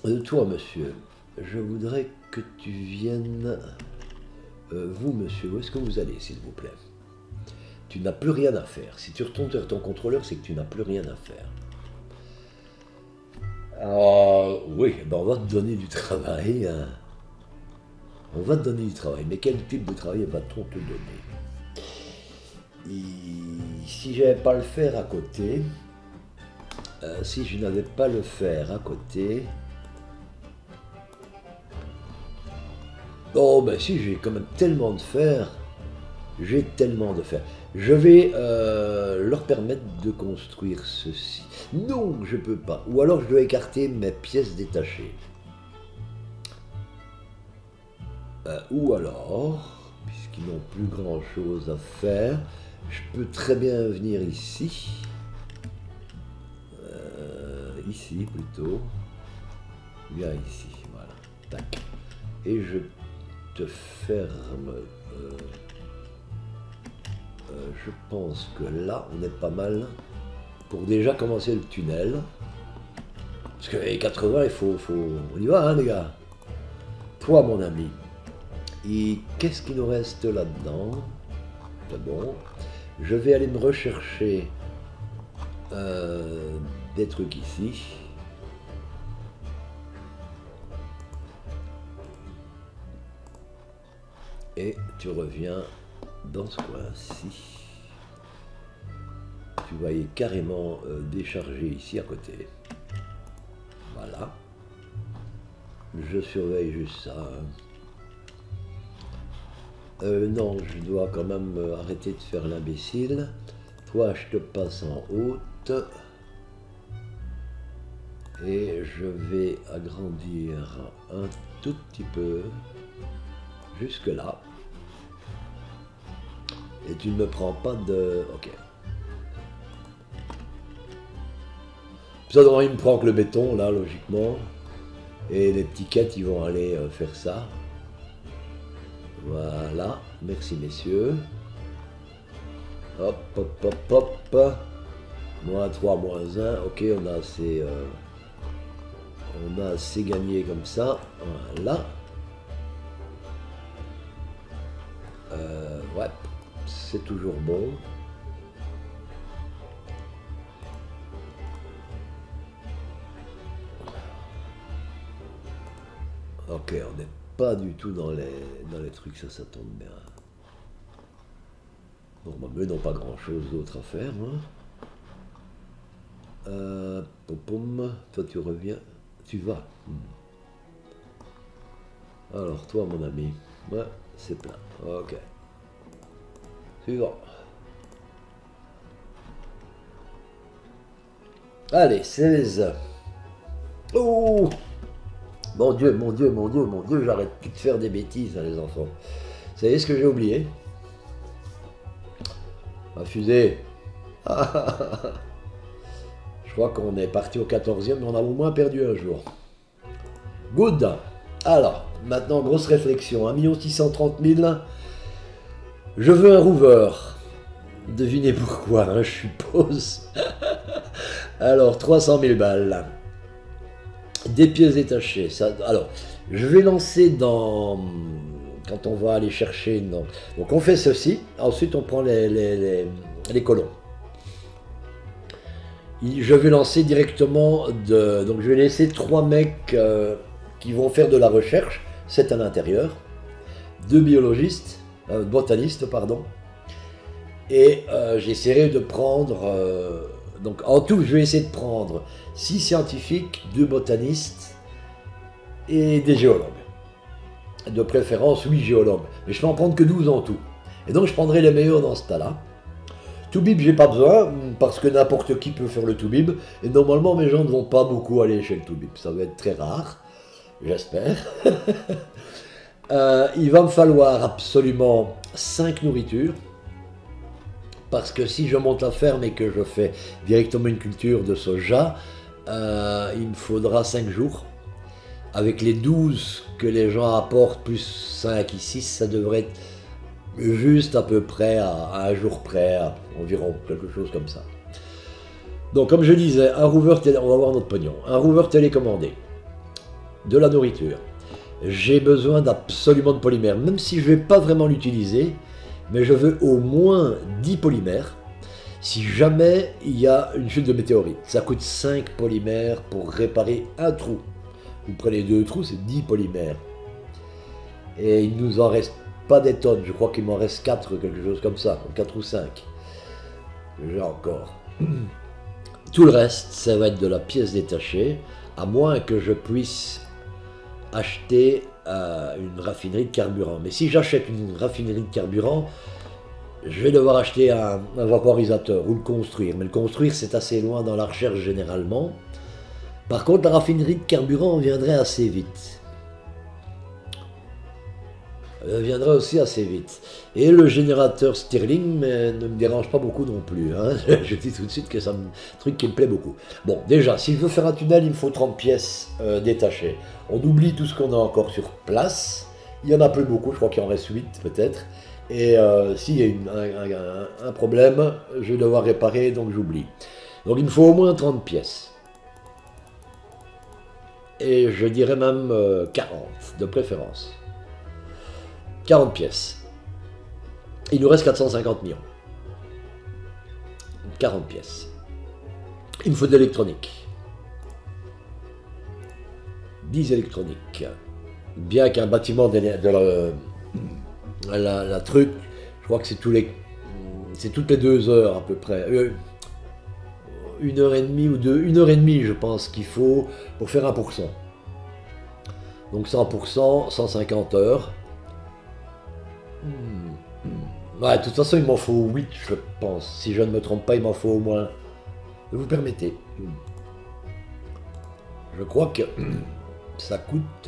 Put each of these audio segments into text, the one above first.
Toi, monsieur, je voudrais que tu viennes... vous, monsieur, où est-ce que vous allez, s'il vous plaît? Tu n'as plus rien à faire. Si tu retournes vers ton contrôleur, c'est que tu n'as plus rien à faire. Oui, ben on va te donner du travail. Hein. On va te donner du travail. Mais quel type de travail va-t-on te donner? Si je n'avais pas le fer à côté... si je n'avais pas le fer à côté... Oh, ben si, j'ai quand même tellement de fer. J'ai tellement de fer. Je vais leur permettre de construire ceci. Non, je peux pas. Ou alors je dois écarter mes pièces détachées. Ou alors, puisqu'ils n'ont plus grand chose à faire, je peux très bien venir ici. Ici plutôt. Viens ici, voilà. Tac. Et je te ferme. Je pense que là, on est pas mal pour déjà commencer le tunnel. Parce que les 80, il faut... On y va, hein, les gars. Toi, mon ami. Et qu'est-ce qu'il nous reste là-dedans? C'est bon. Je vais aller me rechercher des trucs ici. Et tu reviens dans ce coin-ci. Tu vas y carrément décharger ici à côté. Voilà. Je surveille juste ça. Non, je dois quand même arrêter de faire l'imbécile. Toi, je te passe en haute. Et je vais agrandir un tout petit peu. Jusque là. Et tu ne me prends pas de... Ok. Ça, il me prend que le béton, là, logiquement. Et les petits quêtes, ils vont aller faire ça. Voilà. Merci, messieurs. Hop, hop, hop, hop. Moins 3, moins 1. Ok, on a assez... on a assez gagné comme ça. Voilà. Ouais. C'est toujours bon. Ok, on n'est pas du tout dans les trucs, ça tombe bien. Bon, bah, eux n'ont pas grand chose d'autre à faire. Hein. Pom, toi tu reviens, tu vas. Alors toi mon ami, ouais, c'est plein. Ok. Suivant. Allez, 16. Oh! Mon Dieu, mon Dieu, mon Dieu, mon Dieu, j'arrête plus de faire des bêtises, hein, les enfants. Vous savez ce que j'ai oublié? Ma fusée. Je crois qu'on est parti au 14e, mais on a au moins perdu un jour. Good. Alors, maintenant, grosse réflexion. 1 630 000. Je veux un rover. Devinez pourquoi, hein, je suppose. Alors, 300 000 balles. Des pièces détachées. Ça, alors, je vais lancer dans... Quand on va aller chercher... Donc on fait ceci. Ensuite, on prend les colons. Je vais lancer directement de... Donc, je vais laisser 3 mecs qui vont faire de la recherche. 7 à l'intérieur. 2 biologistes. Botanistes, pardon. Et j'essaierai de prendre... donc, en tout, je vais essayer de prendre 6 scientifiques, 2 botanistes et des géologues. De préférence, 8 géologues. Mais je ne vais en prendre que 12 en tout. Et donc, je prendrai les meilleurs dans ce tas-là. Toubib, j'ai pas besoin, parce que n'importe qui peut faire le Toubib. Et normalement, mes gens ne vont pas beaucoup aller chez le Toubib. Ça va être très rare, j'espère. Il va me falloir absolument 5 nourritures. Parce que si je monte la ferme et que je fais directement une culture de soja, il me faudra 5 jours. Avec les 12 que les gens apportent, plus 5 ici, ça devrait être juste à peu près, à un jour près, à environ quelque chose comme ça. Donc comme je disais, un rover on va voir notre pognon. Un rover télécommandé. de la nourriture. J'ai besoin absolument de polymère, même si je ne vais pas vraiment l'utiliser, mais je veux au moins 10 polymères si jamais il y a une chute de météorite. Ça coûte 5 polymères pour réparer un trou. Vous prenez 2 trous, c'est 10 polymères. Et il nous en reste pas des tonnes, je crois qu'il m'en reste 4, quelque chose comme ça, 4 ou 5. J'ai encore. Tout le reste, ça va être de la pièce détachée, à moins que je puisse acheter une raffinerie de carburant. Mais si j'achète une raffinerie de carburant, je vais devoir acheter un vaporisateur ou le construire. Mais le construire, c'est assez loin dans la recherche généralement. Par contre, la raffinerie de carburant viendrait assez vite. Elle viendrait aussi assez vite. Et le générateur Stirling ne me dérange pas beaucoup non plus. Hein. Je dis tout de suite que c'est un truc qui me plaît beaucoup. Bon, déjà, si je veux faire un tunnel, il me faut 30 pièces détachées. On oublie tout ce qu'on a encore sur place. Il y en a plus beaucoup, je crois qu'il en reste 8 peut-être. Et s'il y a un problème, je vais devoir réparer, donc j'oublie. Donc il me faut au moins 30 pièces. Et je dirais même 40 de préférence. 40 pièces. Il nous reste 450 millions. 40 pièces. Il me faut de l'électronique. 10 électroniques. Bien qu'un bâtiment la truc, je crois que c'est toutes les 2 heures à peu près. 1h30 ou 2, 1h30 je pense qu'il faut pour faire 1%. Donc 100%, 150 heures. Ouais, de toute façon, il m'en faut 8, je pense. Si je ne me trompe pas, il m'en faut au moins. Vous permettez. Je crois que ça coûte.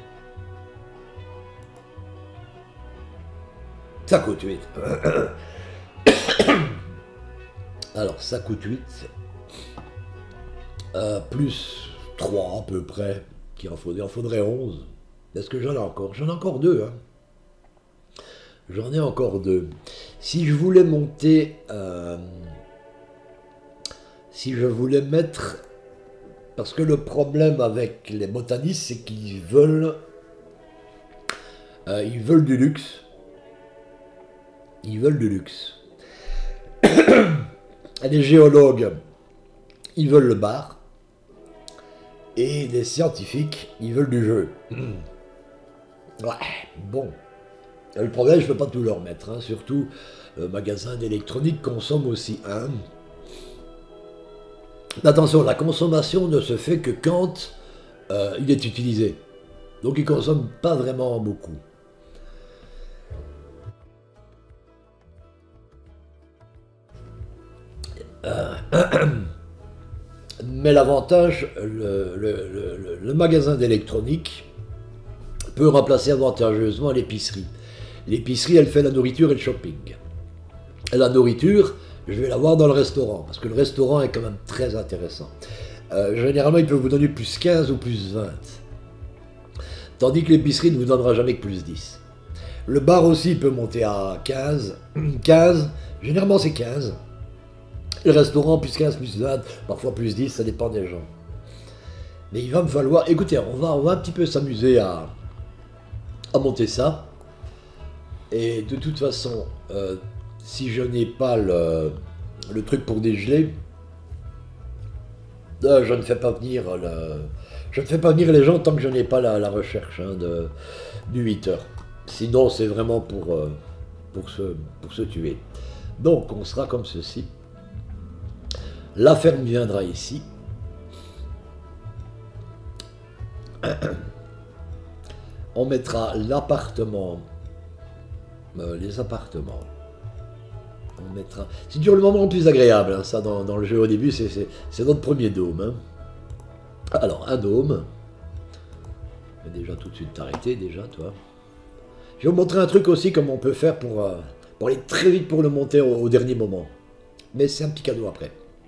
Ça coûte 8. Alors, ça coûte 8. Plus 3 à peu près. Il en faudrait 11. Est-ce que j'en ai encore? J'en ai encore 2. Hein. J'en ai encore 2. Si je voulais monter... si je voulais mettre... Parce que le problème avec les botanistes, c'est qu'ils veulent... ils veulent du luxe. Ils veulent du luxe. Les géologues, ils veulent le bar. Et les scientifiques, ils veulent du jeu. Ouais, bon. Le problème, je ne peux pas tout leur mettre. Hein. Surtout, le magasin d'électronique consomme aussi. Hein. Attention, la consommation ne se fait que quand il est utilisé. Donc, il ne consomme pas vraiment beaucoup. Mais l'avantage, le magasin d'électronique peut remplacer avantageusement l'épicerie. L'épicerie, elle fait la nourriture et le shopping. Et la nourriture, je vais la voir dans le restaurant, parce que le restaurant est quand même très intéressant. Généralement, il peut vous donner plus 15 ou plus 20. Tandis que l'épicerie ne vous donnera jamais que plus 10. Le bar aussi peut monter à 15. 15, généralement c'est 15. Le restaurant, plus 15, plus 20, parfois plus 10, ça dépend des gens. Mais il va me falloir... Écoutez, on va un petit peu s'amuser à monter ça. Et de toute façon, si je n'ai pas le truc pour dégeler, je ne fais pas venir les gens tant que je n'ai pas la recherche hein, du 8 heures. Sinon, c'est vraiment pour se tuer. Donc, on sera comme ceci. La ferme viendra ici. On mettra l'appartement, les appartements. On mettra. C'est toujours le moment le plus agréable, hein, ça dans le jeu au début, c'est notre premier dôme. Hein. Alors, un dôme. Je vais déjà tout de suite t'arrêter, déjà, toi. Je vais vous montrer un truc aussi, comme on peut faire pour aller très vite pour le monter au dernier moment. Mais c'est un petit cadeau après.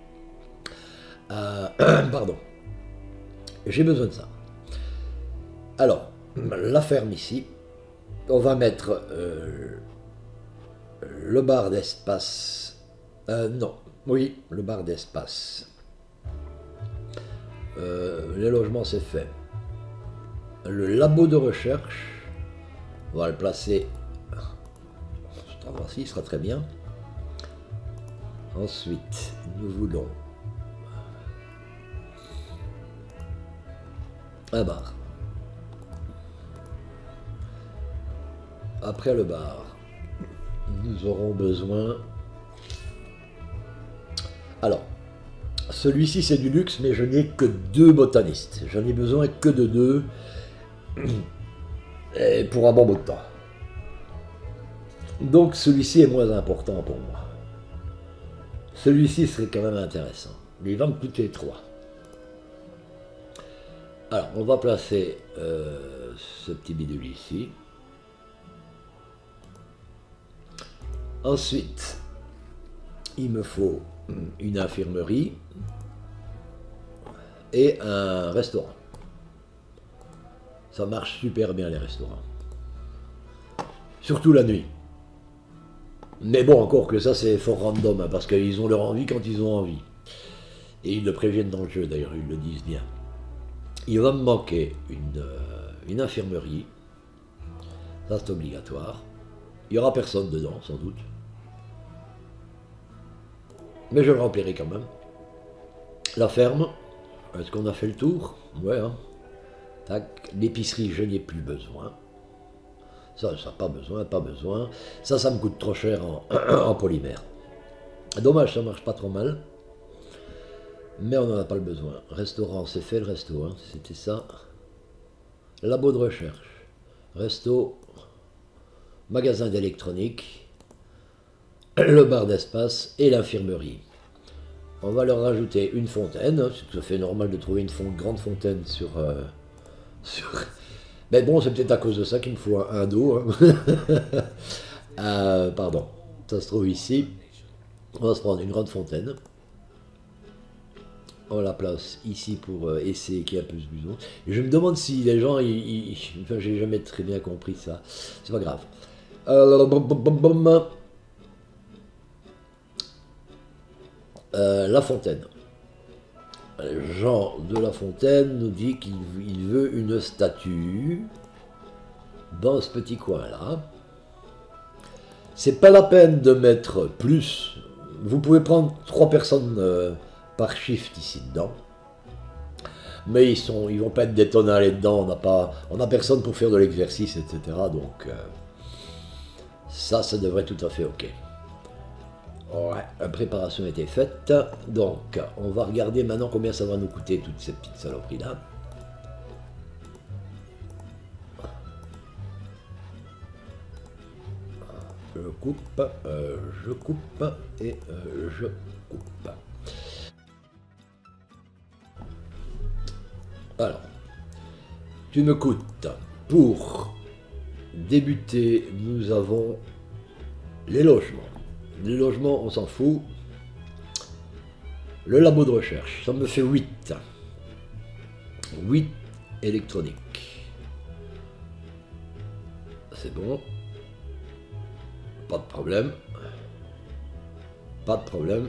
Pardon. J'ai besoin de ça. Alors, la ferme ici. On va mettre le bar d'espace. Non, oui, le bar d'espace. Les logements, c'est fait. Le labo de recherche, on va le placer. Cet endroit-ci, il sera très bien. Ensuite, nous voulons un bar. Après le bar, nous aurons besoin... Alors, celui-ci c'est du luxe, mais je n'ai que 2 botanistes. J'en ai besoin que de 2 et pour un bon bout de temps. Donc celui-ci est moins important pour moi. Celui-ci serait quand même intéressant, mais il va me coûter 3. Alors, on va placer ce petit bidule ici. Ensuite, il me faut une infirmerie et un restaurant. Ça marche super bien les restaurants. Surtout la nuit. Mais bon, encore que ça c'est fort random, hein, parce qu'ils ont leur envie quand ils ont envie. Et ils le préviennent dans le jeu d'ailleurs, ils le disent bien. Il va me manquer une infirmerie. Ça c'est obligatoire. Il n'y aura personne dedans, sans doute. Mais je le remplirai quand même. La ferme. Est-ce qu'on a fait le tour? Ouais, hein. Tac. L'épicerie, je n'ai plus besoin. Ça, pas besoin, pas besoin. Ça me coûte trop cher en polymère. Dommage, ça marche pas trop mal. Mais on n'en a pas le besoin. Restaurant, c'est fait le resto, hein. C'était ça. Labo de recherche. Resto. Magasin d'électronique. Le bar d'espace et l'infirmerie. On va leur rajouter une fontaine. Hein. C'est tout à fait normal de trouver une grande fontaine sur... Mais bon, c'est peut-être à cause de ça qu'il me faut un d'eau. Hein. Pardon. Ça se trouve ici. On va se prendre une grande fontaine. On la place ici pour essayer qu'il y ait un peu ce bison. Et je me demande si les gens... Enfin, j'ai jamais très bien compris ça. C'est pas grave. La fontaine. Jean de La Fontaine nous dit qu'il veut une statue dans ce petit coin-là. C'est pas la peine de mettre plus. Vous pouvez prendre 3 personnes par shift ici dedans. Mais ils vont pas être des tonnes là-dedans. On n'a personne pour faire de l'exercice, etc. Donc ça devrait tout à fait ok. Ouais, la préparation était faite, donc on va regarder maintenant combien ça va nous coûter toutes ces petites saloperies là. Je coupe et je coupe. Alors, tu me coûtes, pour débuter, nous avons les logements. Les logements, on s'en fout. Le labo de recherche, ça me fait 8. 8 électroniques. C'est bon. Pas de problème. Pas de problème.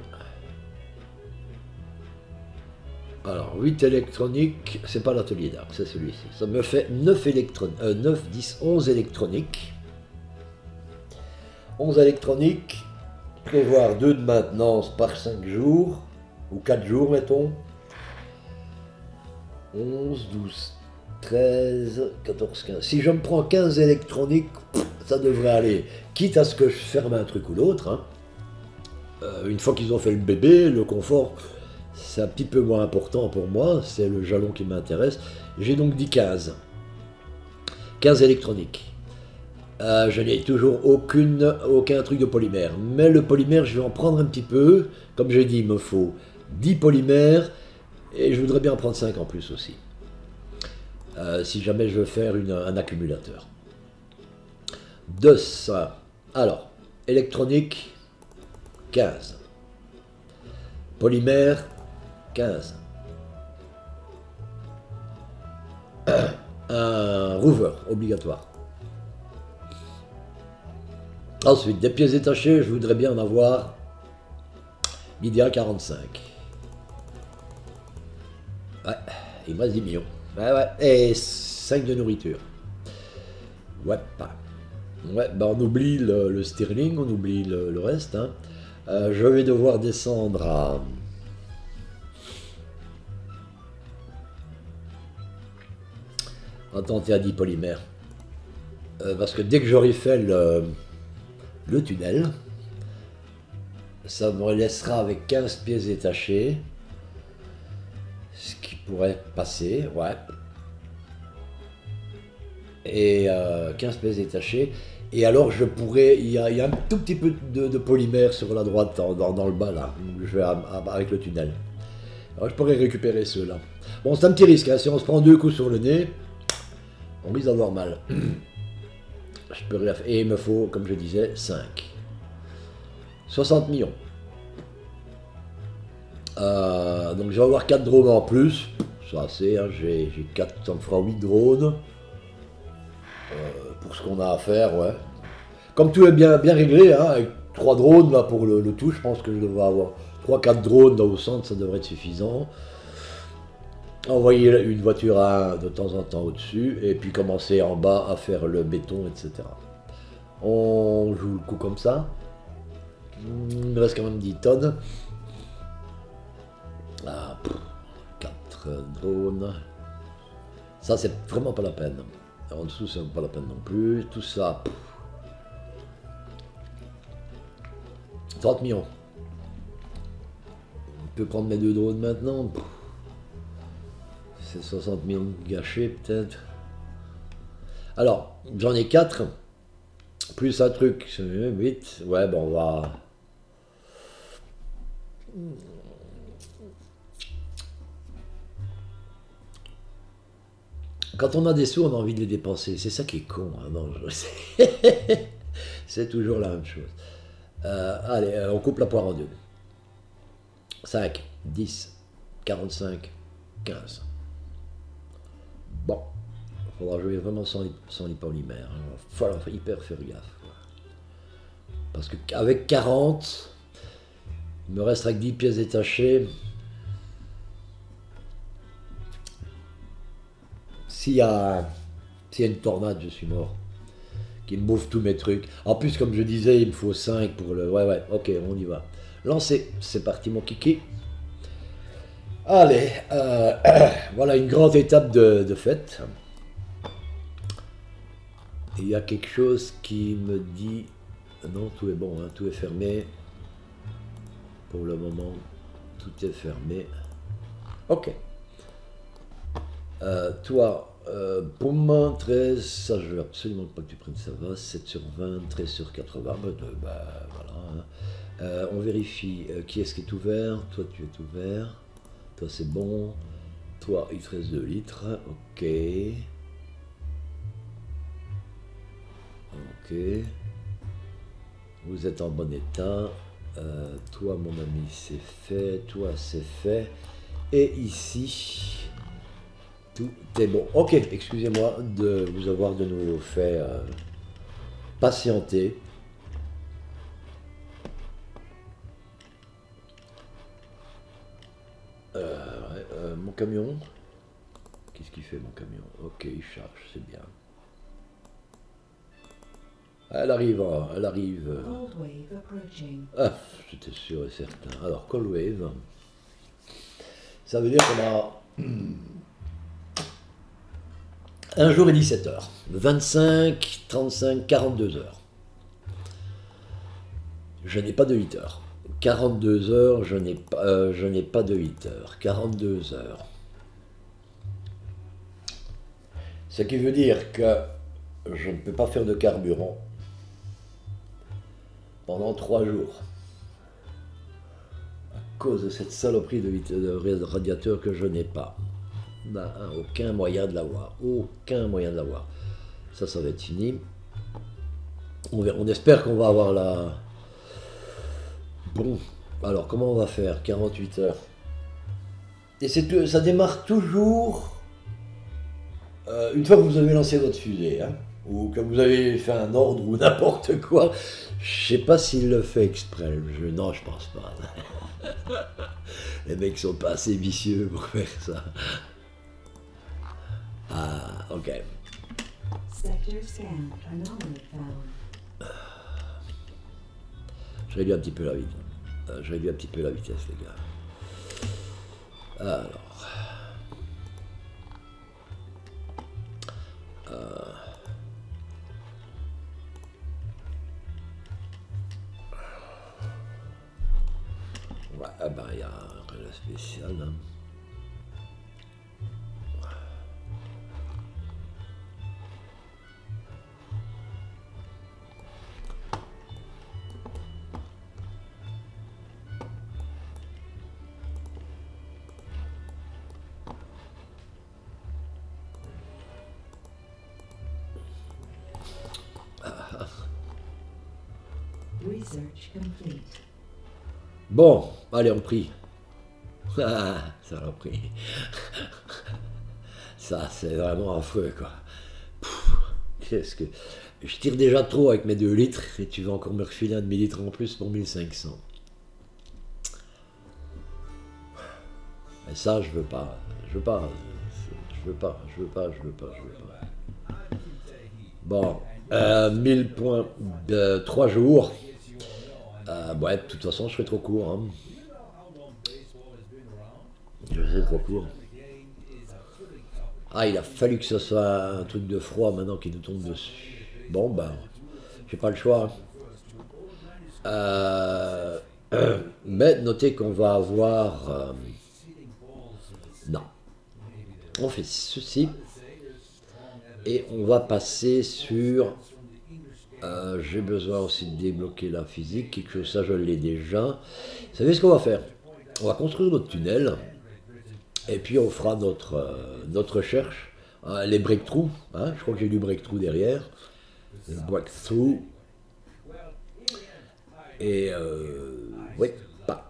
Alors, 8 électroniques, c'est pas l'atelier d'art, c'est celui-ci. Ça me fait 9 électroniques. 9, 10, 11 électroniques. 11 électroniques. Prévoir 2 de maintenance par 5 jours, ou 4 jours mettons. 11, 12, 13, 14, 15. Si je me prends 15 électroniques, ça devrait aller. Quitte à ce que je ferme un truc ou l'autre. Hein. Une fois qu'ils ont fait le bébé, le confort, c'est un petit peu moins important pour moi. C'est le jalon qui m'intéresse. J'ai donc dit 15. 15 électroniques. Je n'ai toujours aucun truc de polymère. Mais le polymère, je vais en prendre un petit peu. Comme j'ai dit, il me faut 10 polymères. Et je voudrais bien en prendre 5 en plus aussi. Si jamais je veux faire un accumulateur. De ça. Alors, électronique, 15. Polymère, 15. Un rover, obligatoire. Ensuite, des pièces détachées, je voudrais bien en avoir l'idéal 45. Ouais, il me reste 10 millions. Ouais, ouais. Et 5 de nourriture. Ouais, ouais, bah on oublie le sterling, on oublie le reste. Hein. Je vais devoir descendre à... tenter à 10 polymères. Parce que dès que j'aurai fait le tunnel, ça me laissera avec 15 pièces détachées. Ce qui pourrait passer, ouais. Et 15 pièces détachées. Et alors je pourrais, il y a un tout petit peu de polymère sur la droite, dans le bas là, je vais avec le tunnel. Alors je pourrais récupérer ceux-là. Bon, c'est un petit risque, hein. Si on se prend 2 coups sur le nez, on risque d'avoir mal. Je peux rien faire. Et il me faut, comme je disais, 5. 60 millions. Donc je vais avoir 4 drones en plus. Ça assez, hein. J'ai 4, ça me fera 8 drones. Pour ce qu'on a à faire, ouais. Comme tout est bien réglé, hein, avec 3 drones là pour le tout, je pense que je devrais avoir 3-4 drones là au centre, ça devrait être suffisant. Envoyer une voiture de temps en temps au-dessus, et puis commencer en bas à faire le béton, etc. On joue le coup comme ça. Il me reste quand même 10 tonnes. 4 drones. Ça, c'est vraiment pas la peine. En dessous, c'est pas la peine non plus. Tout ça. 30 millions. On peut prendre mes 2 drones maintenant. C'est 60 millions gâchés, peut-être. Alors, j'en ai 4. Plus un truc, 8. Ouais, bon, on va... Quand on a des sous, on a envie de les dépenser. C'est ça qui est con. Hein, non, c'est toujours la même chose. Allez, on coupe la poire en deux. 5, 10, 45, 15. Bon, il faudra jouer vraiment sans les polymères. Il va falloir hyper faire gaffe. Quoi. Parce qu'avec 40, il me restera que 10 pièces détachées. S'il y a une tornade, je suis mort. Qui me bouffe tous mes trucs. En plus, comme je disais, il me faut 5 pour le... Ouais, ok, on y va. Lancez, c'est parti mon kiki. Allez, voilà une grande étape de fête. Il y a quelque chose qui me dit... Non, tout est bon, hein, tout est fermé. Pour le moment, tout est fermé. Ok. Toi, boum, 13, ça je veux absolument pas que tu prennes, ça va, 7 sur 20, 13 sur 80, bah voilà. Hein. On vérifie qui est-ce qui est ouvert, toi tu es ouvert, toi c'est bon, toi il te reste 2 litres, ok. Ok. Vous êtes en bon état, toi mon ami c'est fait, toi c'est fait, et ici... Tout est bon. Ok, excusez-moi de vous avoir de nouveau fait patienter. Mon camion. Qu'est-ce qu'il fait mon camion? Ok, il charge, c'est bien. Elle arrive, elle arrive. Ah, j'étais sûr et certain. Alors, Cold Wave. Ça veut dire qu'on a... 1 jour et 17 heures. 25, 35, 42 heures. Je n'ai pas de 8 heures. 42 heures, je n'ai pas de 8 heures. 42 heures. Ce qui veut dire que je ne peux pas faire de carburant pendant 3 jours. À cause de cette saloperie de radiateur que je n'ai pas. Aucun moyen de l'avoir. Aucun moyen de l'avoir. Ça va être fini. On espère qu'on va avoir la... Bon, alors comment on va faire? 48 heures. Et ça démarre toujours une fois que vous avez lancé votre fusée, hein, ou que vous avez fait un ordre ou n'importe quoi. Je sais pas s'il le fait exprès. Non, je pense pas. Les mecs sont pas assez vicieux pour faire ça. Ah, ok. Sector scan anomaly found. Je réduis un petit peu la vitesse. Je réduis un petit peu la vitesse, les gars. Alors. Ouais, ah ben, il y a rien de spécial. Hein. Research complete. Bon, allez, on prie. Ah, ça l'a pris. Ça, c'est vraiment affreux, quoi. Qu'est-ce que... Je tire déjà trop avec mes 2 litres et tu vas encore me refiler un demi-litre en plus pour 1500. Et ça, je veux pas. Je veux pas. Je veux pas. Je veux pas. Je veux pas. Je veux pas. Bon. 1000 points de 3 jours. Ouais, de toute façon, je serai trop court. Hein. Je serai trop court. Ah, il a fallu que ce soit un truc de froid maintenant qui nous tombe dessus. Bon, ben, j'ai pas le choix. Mais notez qu'on va avoir... non. On fait ceci. Et on va passer sur... j'ai besoin aussi de débloquer la physique. Quelque chose, ça, je l'ai déjà. Vous savez ce qu'on va faire? On va construire notre tunnel. Et puis on fera notre recherche. Les breakthroughs. Hein, je crois que j'ai du breakthrough derrière. Le breakthrough. Et... oui, pas.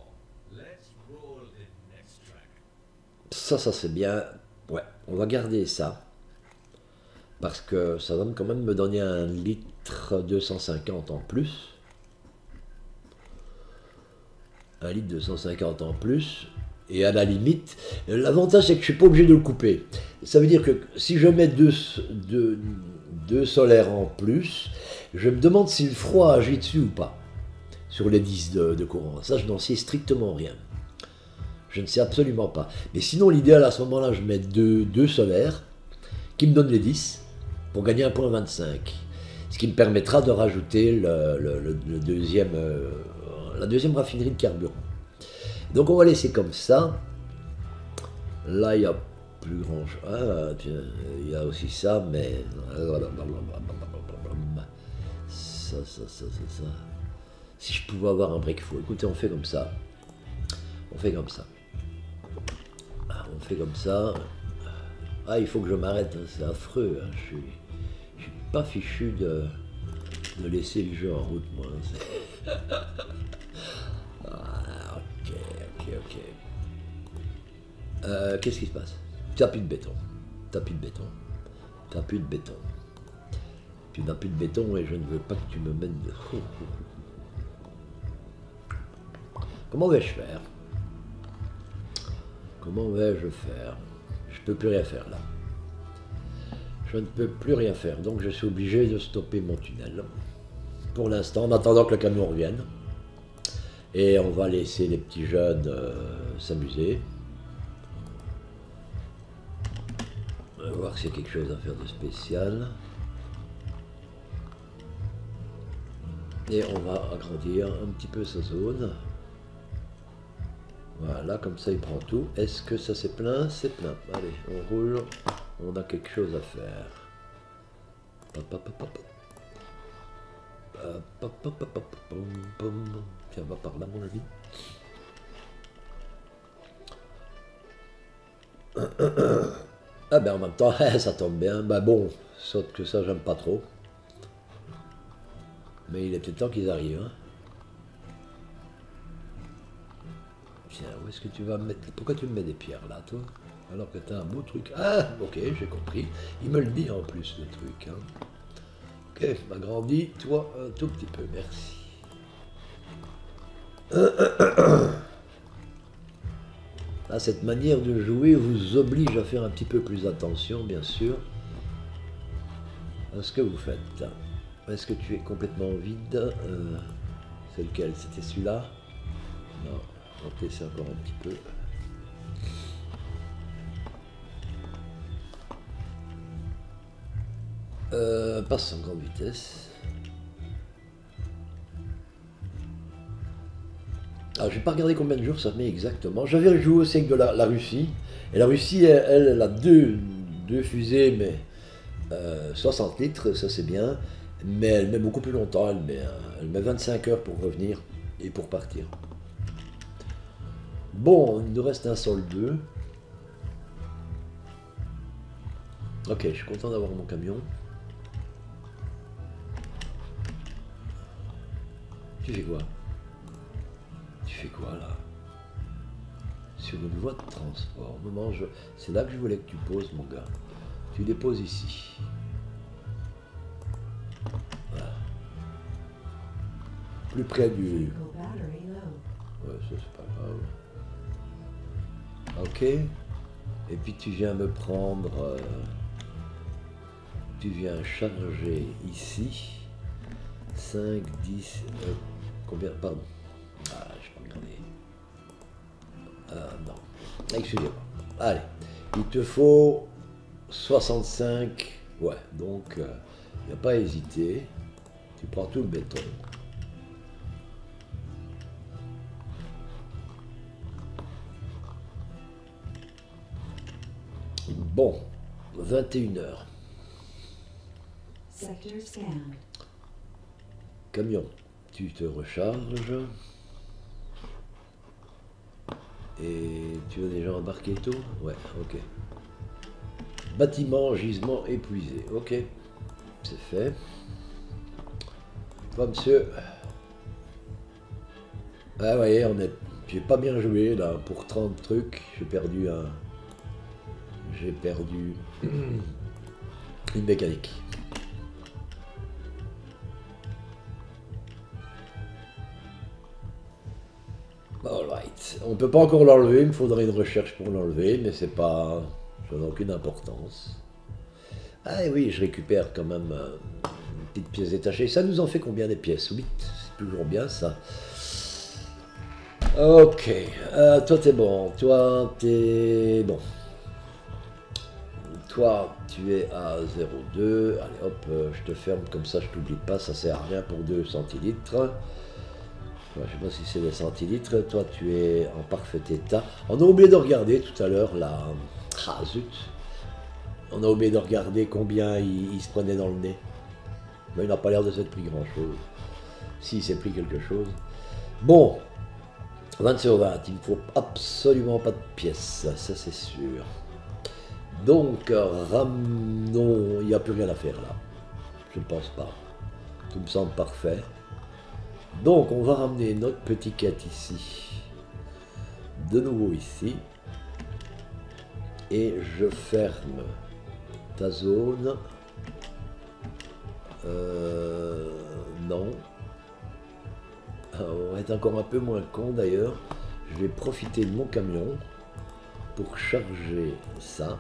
Ça c'est bien. Ouais, on va garder ça. Parce que ça va quand même me donner 1 litre 250 en plus. 1 litre 250 en plus. Et à la limite, l'avantage c'est que je ne suis pas obligé de le couper. Ça veut dire que si je mets deux solaires en plus, je me demande si le froid agit dessus ou pas. Sur les 10 de courant. Ça, je n'en sais strictement rien. Je ne sais absolument pas. Mais sinon, l'idéal à ce moment-là, je mets deux solaires qui me donnent les 10 pour gagner 1,25. Ce qui me permettra de rajouter la deuxième raffinerie de carburant. Donc on va laisser comme ça. Là, il n'y a plus grand chose. Ah, tiens, il y a aussi ça, mais... Ça. Si je pouvais avoir un breakthrough. Écoutez, on fait comme ça. On fait comme ça. On fait comme ça. Ah, il faut que je m'arrête, hein. C'est affreux. Hein. Je suis pas fichu de laisser le jeu en route, moi. Ah, ok. Qu'est-ce qui se passe? T'as plus de béton. T'as plus de béton. T'as plus de béton. Tu n'as plus de béton et je ne veux pas que tu me mettes de... Comment vais-je faire? Comment vais-je faire? Je ne peux plus rien faire là. Je ne peux plus rien faire, donc je suis obligé de stopper mon tunnel. Pour l'instant, en attendant que le camion revienne. Et on va laisser les petits jeunes s'amuser. On va voir s'il y a quelque chose à faire de spécial. Et on va agrandir un petit peu sa zone. Voilà, comme ça il prend tout. Est-ce que ça c'est plein? C'est plein. Allez, on roule. On a quelque chose à faire. Tiens, va par là, mon ami. Ah ben en même temps, ça tombe bien. Bah bon, sauf que ça j'aime pas trop. Mais il est peut-être temps qu'ils arrivent. Hein. Tiens, où est-ce que tu vas me mettre... Pourquoi tu me mets des pierres là, toi? Alors que t'as un beau truc. Ah, ok, j'ai compris. Il me le dit en plus, le truc. Hein. Ok, m'agrandis, toi, un tout petit peu, merci. Là, cette manière de jouer vous oblige à faire un petit peu plus attention, bien sûr, à ce que vous faites. Est-ce que tu es complètement vide? C'est lequel? C'était celui-là? Non, on va laisser encore un petit peu. Passe en grande vitesse. Alors, je n'ai pas regardé combien de jours ça met exactement. J'avais joué aussi avec de la Russie. Et la Russie, elle a deux fusées, mais 60 litres, ça c'est bien. Mais elle met beaucoup plus longtemps. Elle met 25 heures pour revenir et pour partir. Bon, il nous reste un sol 2. Ok, je suis content d'avoir mon camion. Tu fais quoi? Tu fais quoi là? Sur une voie de transport. Moment, c'est là que je voulais que tu poses, mon gars. Tu déposes ici. Voilà. Plus près du... Vehicle battery low. Ouais, ça c'est pas grave. Ok. Et puis tu viens me prendre... tu viens charger ici. 5, 10... combien? Pardon. Ah, je peux regarder. Non. Excusez-moi. Allez. Il te faut 65. Ouais, donc, il n'y a pas à hésiter. Tu prends tout le béton. Bon, 21h. Sector scanned. Camion, tu te recharges. Et tu veux déjà embarquer tout? Ouais, ok. Bâtiment, gisement épuisé. Ok, c'est fait. Bon, monsieur. Ah, vous voyez, j'ai pas bien joué là. Pour 30 trucs, j'ai perdu un. J'ai perdu une mécanique. Alright. On peut pas encore l'enlever, il me faudrait une recherche pour l'enlever, mais c'est pas. Ça n'a aucune importance. Ah et oui, je récupère quand même une petite pièce détachée. Ça nous en fait combien des pièces? 8, c'est toujours bien ça. Ok. Toi t'es bon. Toi t'es bon. Toi tu es à 0,2. Allez hop, je te ferme comme ça, je t'oublie pas, ça sert à rien pour 2 centilitres. Je ne sais pas si c'est des centilitres. Toi, tu es en parfait état. On a oublié de regarder tout à l'heure la... Ah, zut. On a oublié de regarder combien il se prenait dans le nez. Mais il n'a pas l'air de s'être pris grand-chose. Si, il s'est pris quelque chose. Bon. 20 sur 20. Il ne faut absolument pas de pièces. Ça, c'est sûr. Donc, ramenons... Il n'y a plus rien à faire, là. Je ne pense pas. Tout me semble parfait. Donc on va ramener notre petit quête ici, de nouveau ici, et je ferme ta zone, non, on va être encore un peu moins con d'ailleurs, je vais profiter de mon camion pour charger ça,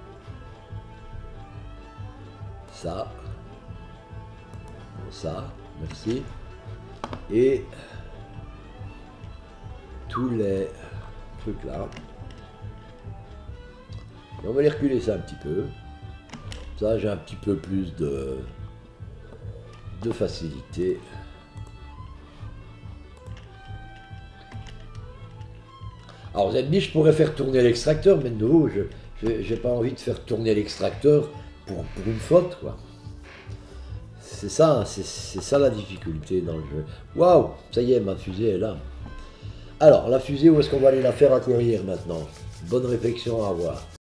merci. Et tous les trucs là. Et on va les reculer ça un petit peu. Ça, j'ai un petit peu plus de facilité. Alors vous avez dit, je pourrais faire tourner l'extracteur, mais de nouveau, j'ai pas envie de faire tourner l'extracteur pour une faute, quoi. C'est ça la difficulté dans le jeu. Waouh, ça y est, ma fusée est là. Alors, la fusée, où est-ce qu'on va aller la faire atterrir maintenant? Bonne réflexion à avoir.